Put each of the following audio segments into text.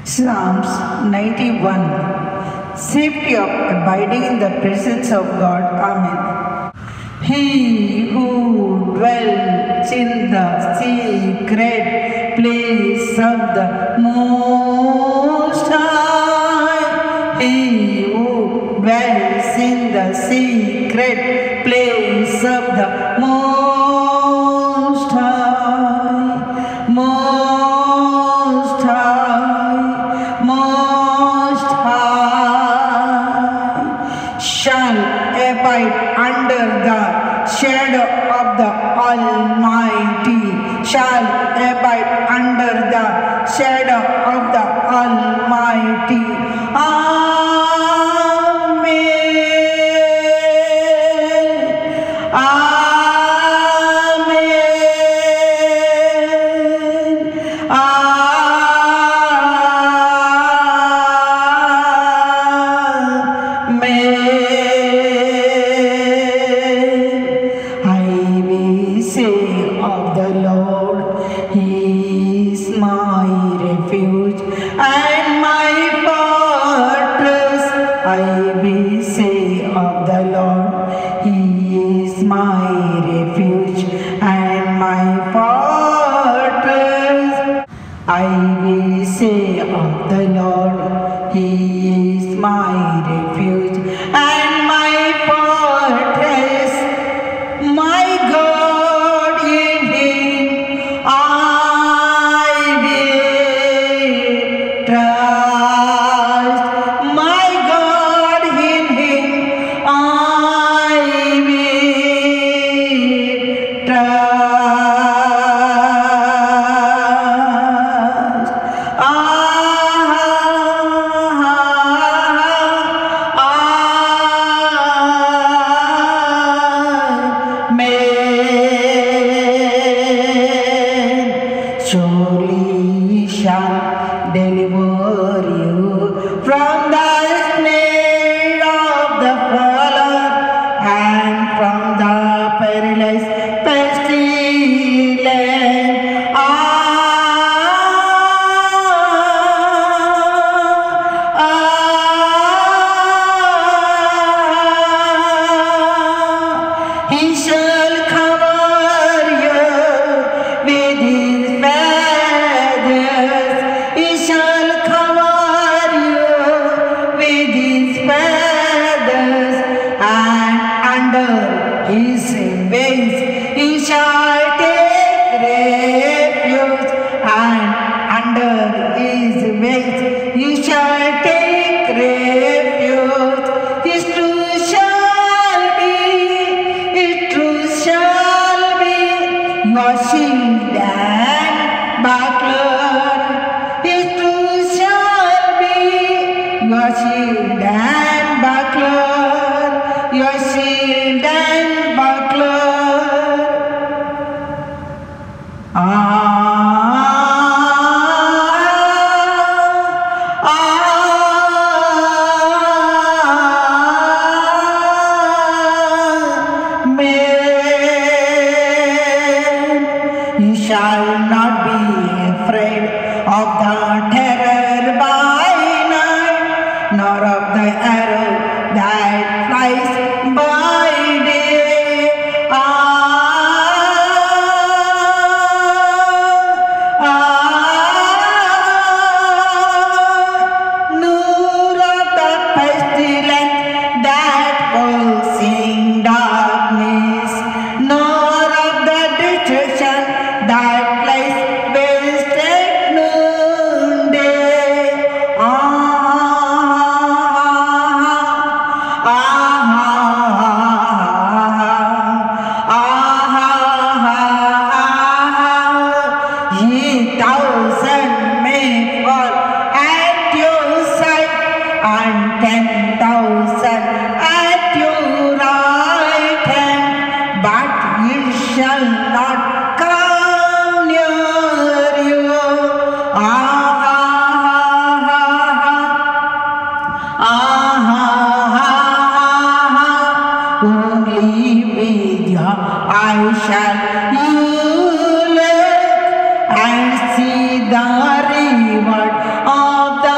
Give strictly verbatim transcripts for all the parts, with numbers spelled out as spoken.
Psalms ninety-one. Safety of abiding in the presence of God. Amen. He who dwells in the secret place of the Most High, he who dwells in the secret place of the Most High, Most High, Most High, shall abide under the shadow of the Almighty, shall abide under the shadow of the Almighty. Amen. Amen. Amen. Of the Lord, He is my refuge and my fortress. I will say of the Lord, He is my refuge and my fortress. I will say of the Lord, He is my refuge and my fortress. My God, surely He shall deliver you from the snare of the fowler and from the perilous pestilence. Ah, ah, ah. He shall cover you with His feathers. He shall cover you with His feathers, and under His wings He shall take refuge, and under His wings He shall take refuge. His truth shall be, His truth shall be your shield and buckler. His truth shall be your shield and buckler, your shield and buckler. Ah, ah, amen. You shall not be afraid of the terror by night, nor of the arrow that flies by day. Ah, ah, nor of the pestilence that walks in darkness, nor of the destruction that lies waste at noonday. Ah, ah, ah, ah. Ye thousand may fall at your side, and ten thousand at your right hand, but it shall not come near you. Ah, ah, ah, only with your eyes shall you look and see the reward of the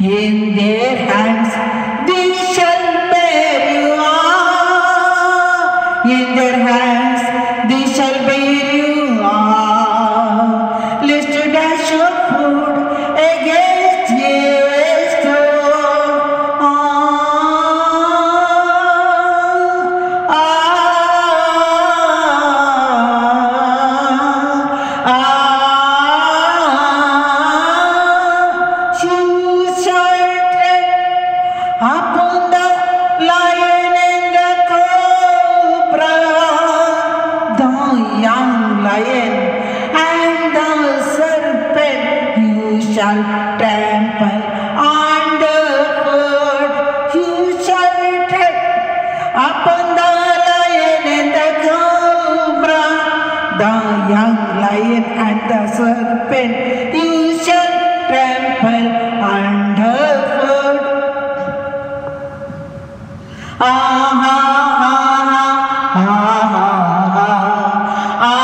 In their hands they shall bear you up. In their hands they shall bear you up. Lest you dash your foot against a stone. Ah, ah, ah. Upon the lion and the cobra, the young lion and the serpent you shall trample underfoot. You shall tread upon the lion and the cobra, the young lion and the serpent you shall trample underfoot. Ah, ah, ah, ah, ah,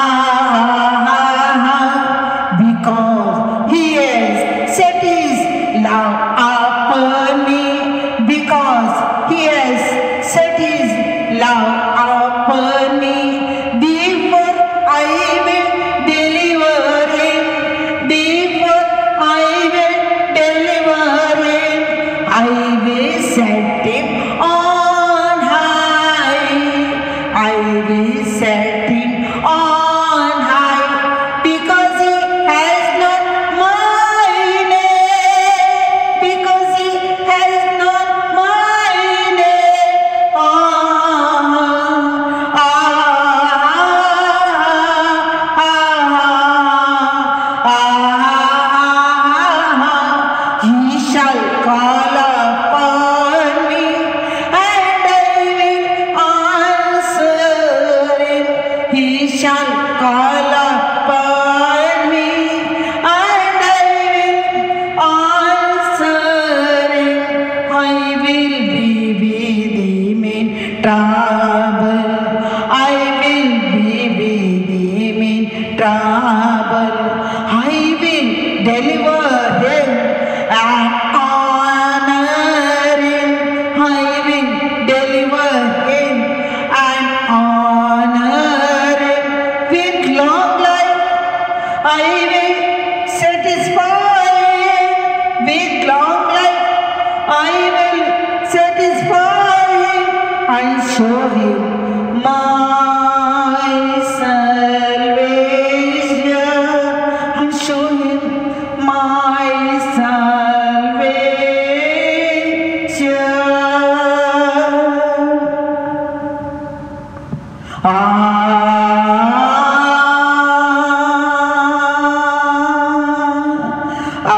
ah, ah, because he has set his love upon me, because he has set his love upon me, therefore I will deliver him, therefore I will deliver him, I will set him on high, I will set him on high, because he has known my name, because he has known my name. Ah, ah, ah, ah, ah, he shall call upon me, and I will answer him. He shall call upon me, and I will answer him. I will be with him in trouble. I will be with him in trouble. I will deliver him and honor him. I will deliver him and honor him. With long life I will satisfy him. With long life I will satisfy him and show him my salvation, and show him my salvation. Ah, ah,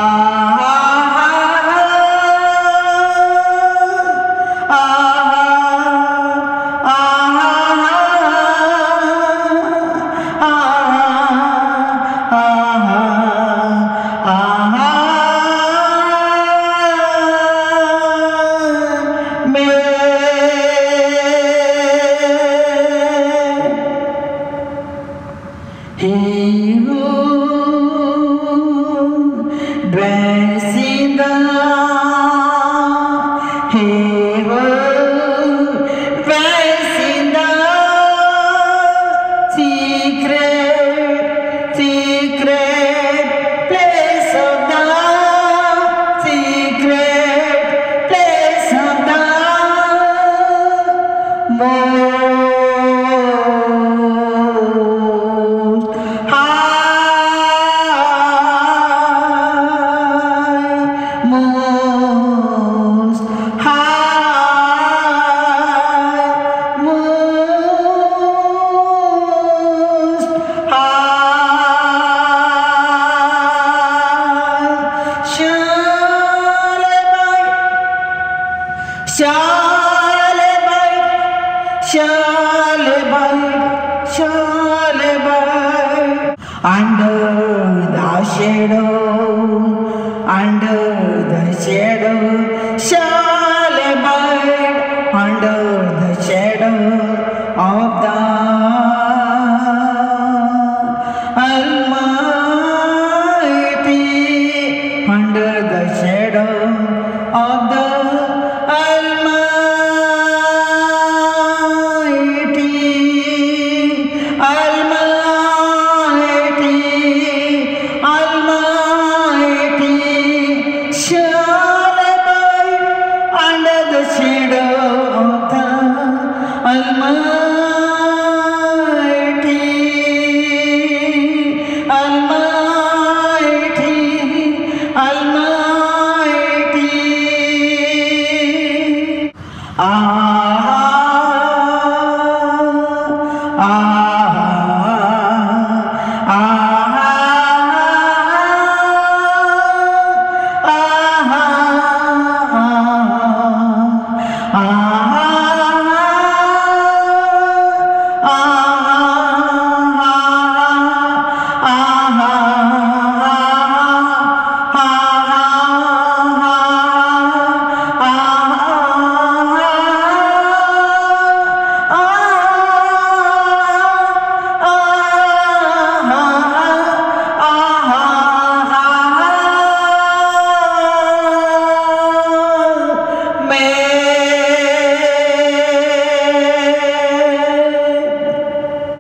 he who dwells in the, he who dwells in the secret, secret place of the, secret place of the Most High, Most High, Most High, shall abide, shall abide, shall